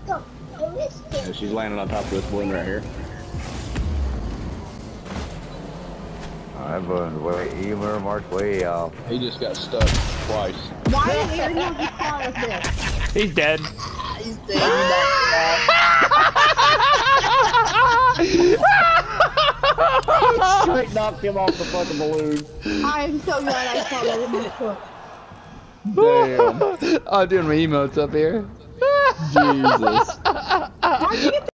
Yeah, she's landing on top of this balloon right here. That balloon's way, Emer marked way off. He just got stuck twice. Why did Ariel just call us this? He's dead. He's dead. He knocked him off. Straight knocked him off the fucking balloon. I am so glad I saw that in my foot. Damn. I'm doing my emotes up here. Jesus. How'd you get